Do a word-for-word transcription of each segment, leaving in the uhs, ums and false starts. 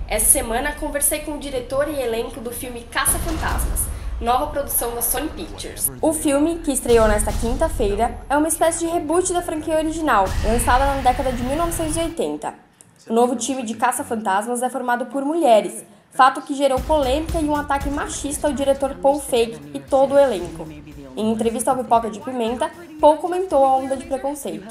Essa semana conversei com o diretor e elenco do filme Caça-Fantasmas, nova produção da Sony Pictures. O filme, que estreou nesta quinta-feira, é uma espécie de reboot da franquia original, lançada na década de mil novecentos e oitenta. O novo time de Caça-Fantasmas é formado por mulheres, fato que gerou polêmica e um ataque machista ao diretor Paul Feig e todo o elenco. Em entrevista ao Pipoca de Pimenta, Paul comentou a onda de preconceito.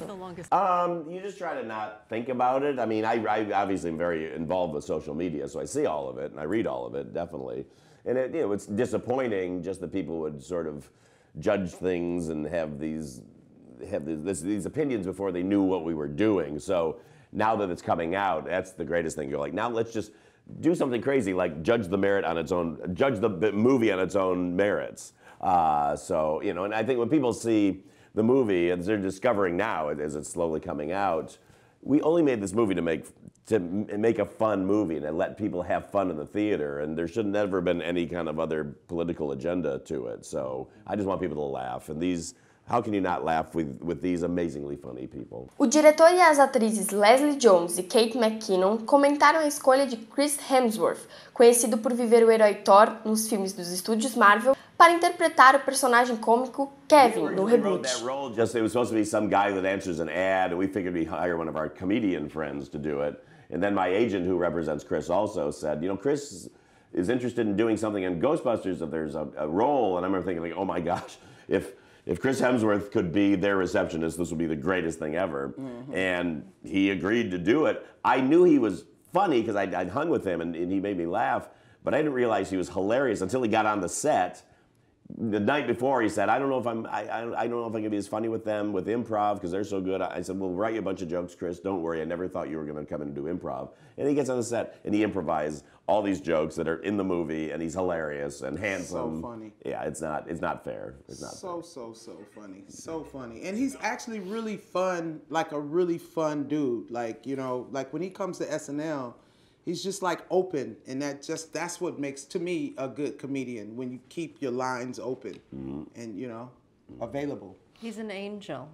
Um, you just try to not think about it. I mean, I, I obviously am very involved with social media, so I see all of it and I read all of it, definitely. And it, you know, it's disappointing just that people would sort of judge things and have these have this, these opinions before they knew what we were doing. So now that it's coming out, that's the greatest thing. You're like, now let's just do something crazy, like judge the merit on its own, judge the movie on its own merits. Uh, so, you know, and I think when people see the movie, as they're discovering now, as it's slowly coming out, we only made this movie to make to make a fun movie and let people have fun in the theater, and there should never been any kind of other political agenda to it. So I just want people to laugh, and these, how can you not laugh with, with these amazingly funny people? O diretor e as atrizes Leslie Jones e Kate McKinnon comentaram a escolha de Chris Hemsworth, conhecido por viver o herói Thor nos filmes dos estúdios Marvel, para interpretar o personagem cômico Kevin no reboot. Just, it was supposed to be some guy that answers an ad, and we figured we'd hire one of our comedian friends to do it. And then my agent, who represents Chris, also said, you know, Chris is interested in doing something in Ghostbusters if there's a, a role. And I remember thinking, like, oh my gosh, if if Chris Hemsworth could be their receptionist, this would be the greatest thing ever. Mm-hmm. And he agreed to do it. I knew he was funny because I'd, I'd hung with him and, and he made me laugh, but I didn't realize he was hilarious until he got on the set. The night before, he said, I don't know if I'm, I, I, I don't know if I can be as funny with them with improv because they're so good. I said, well, write you a bunch of jokes, Chris. Don't worry. I never thought you were going to come in and do improv. And he gets on the set and he improvises all these jokes that are in the movie, and he's hilarious and handsome. So funny. Yeah, it's not, it's not fair. It's not so, fair. so, so funny. So funny. And he's actually really fun, like a really fun dude. Like, you know, like when he comes to S N L, he's just like open, and that just that's what makes to me a good comedian, when you keep your lines open mm-hmm. and, you know, available. He's an angel.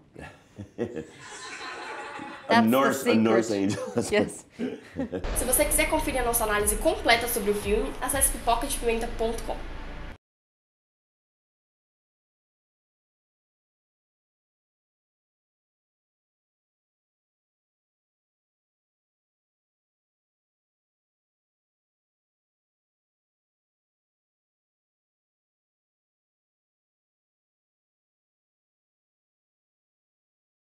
a, Norse, a Norse angel. Yes. Se você quiser conferir a nossa análise completa sobre o filme, acesse pipoca de pimenta ponto com.